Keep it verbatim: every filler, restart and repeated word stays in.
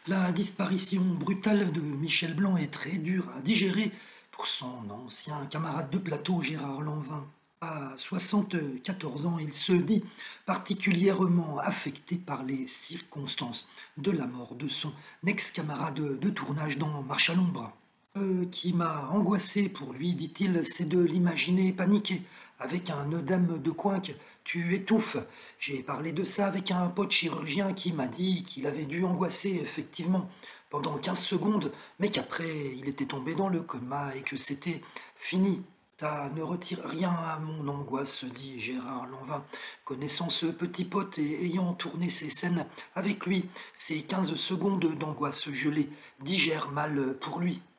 La disparition brutale de Michel Blanc est très dure à digérer pour son ancien camarade de plateau Gérard Lanvin. À soixante-quatorze ans, il se dit particulièrement affecté par les circonstances de la mort de son ex-camarade de tournage dans Marche à l'ombre. Ce qui m'a angoissé pour lui, dit-il, c'est de l'imaginer paniquer. Avec un œdème de coinque, tu étouffes. J'ai parlé de ça avec un pote chirurgien qui m'a dit qu'il avait dû angoisser effectivement pendant quinze secondes, mais qu'après il était tombé dans le coma et que c'était fini. Ça ne retire rien à mon angoisse, dit Gérard Lanvin. Connaissant ce petit pote et ayant tourné ces scènes avec lui, ces quinze secondes d'angoisse, je les digère mal pour lui.